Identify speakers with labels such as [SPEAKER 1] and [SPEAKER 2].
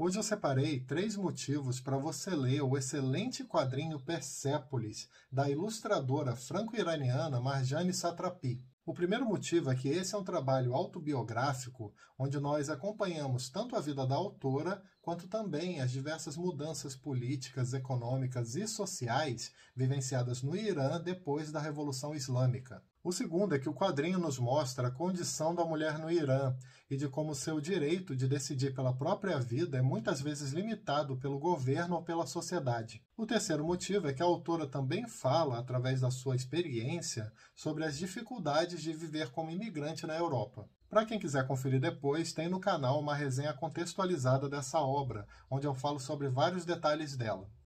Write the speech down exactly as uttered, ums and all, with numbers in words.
[SPEAKER 1] Hoje eu separei três motivos para você ler o excelente quadrinho Persépolis, da ilustradora franco-iraniana Marjane Satrapi. O primeiro motivo é que esse é um trabalho autobiográfico, onde nós acompanhamos tanto a vida da autora, quanto também as diversas mudanças políticas, econômicas e sociais vivenciadas no Irã depois da Revolução Islâmica. O segundo é que o quadrinho nos mostra a condição da mulher no Irã e de como seu direito de decidir pela própria vida é muitas vezes limitado pelo governo ou pela sociedade. O terceiro motivo é que a autora também fala, através da sua experiência, sobre as dificuldades de viver como imigrante na Europa. Para quem quiser conferir depois, tem no canal uma resenha contextualizada dessa obra, onde eu falo sobre vários detalhes dela.